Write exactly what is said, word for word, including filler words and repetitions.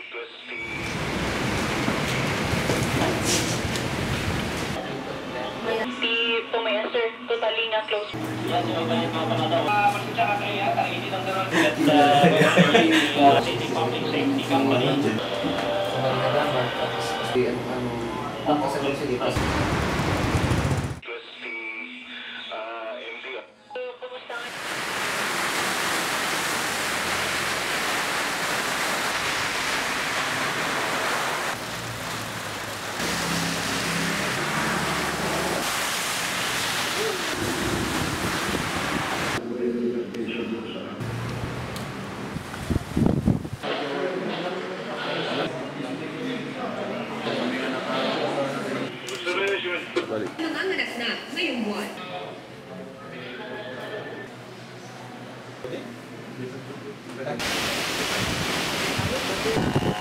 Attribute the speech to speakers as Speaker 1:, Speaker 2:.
Speaker 1: Si Tumaya, sir. Totally nga close.
Speaker 2: Yan, yung mga pangataw. Masya ka kayo yata, hindi lang naman sa City Public Safety Company.
Speaker 3: Ang kasagot sa lipas.
Speaker 4: Nanganganak na ngayong buwan.
Speaker 3: Okay.